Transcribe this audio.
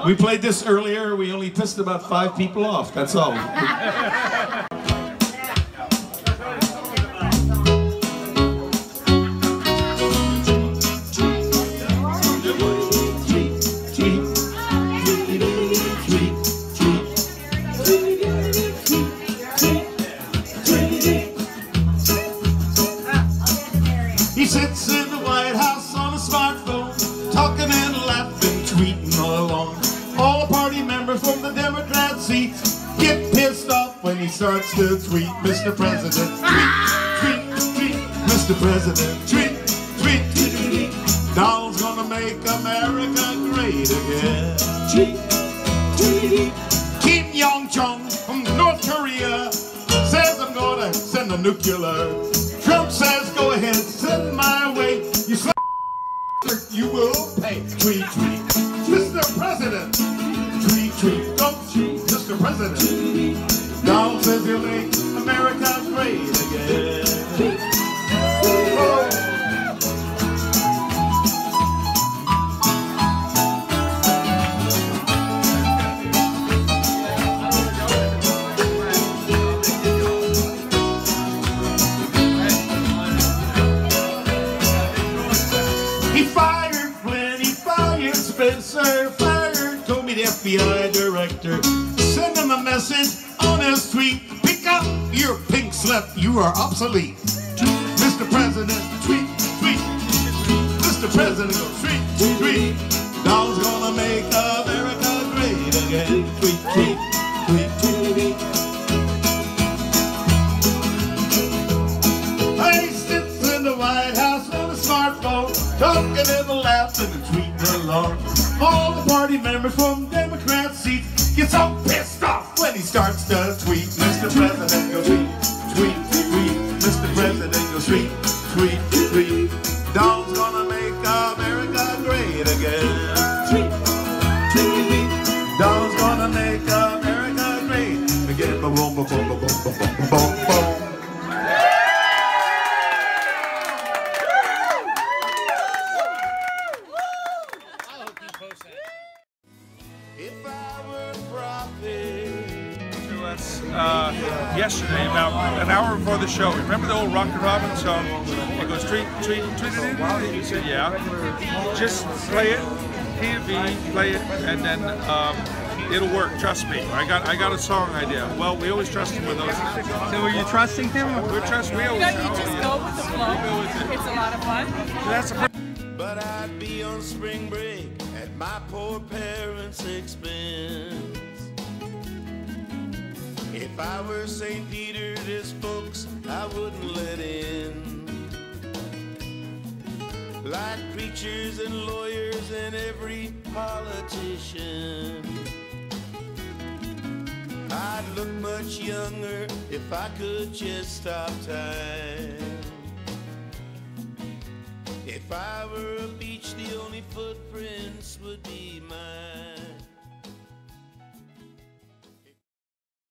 We played this earlier. We only pissed about 5 people off. That's all. He sits in the White House on a smartphone, talking and laughing, tweeting all along. All the party members from the Democrat seats get pissed off when he starts to tweet. Mr. President, tweet, tweet, tweet. Mr. President, tweet, tweet, tweet, tweet. Donald's gonna make America great again. Tweet, tweet. Kim Jong-chung from North Korea says I'm gonna send a nuclear. Trump says go ahead, send my way. You son you will pay. Tweet, tweet. Mr. President. Tweet, tweet. Don't tweet, Mr. President. Donald says he'll make America great again. Oh. He fired Flynn, he fired Spencer, fired Comey, the FBI director. Send him a message on his tweet. Pick up your pink slip, you are obsolete. Mr. President, tweet, tweet. Mr. President, go tweet, tweet. Donald's gonna make America great again. Tweet, tweet, tweet, tweet. He sits in the White House on a smartphone, talking and laughing and tweeting along. All the party members from Democrat seats get so pissed off when he starts to tweet. Mr. President, go tweet, tweet, tweet. Mr. President, go tweet, tweet, tweet. Donald's gonna make America great again. Tweet, tweet, tweet. Donald's gonna make America great again. Boom, boom, boom, boom, boom, boom, boom, boom, boom. If I were a prophet. To us yesterday, about an hour before the show. Remember the old Rockin Robin song? It goes tweet, tweet, tweet it in. He said, yeah. Just play it, key to B, play it, and then it'll work. Trust me. I got a song idea. Well, we always trust him with those. So are you trusting him? We're trust. We always. You just go with the flow. It's a lot of fun. That's a. But I'd be on spring break at my poor parents' expense. If I were St. Peter, there's folks I wouldn't let in, like preachers and lawyers and every politician. I'd look much younger if I could just stop time. If I were a beach, the only footprints would be mine.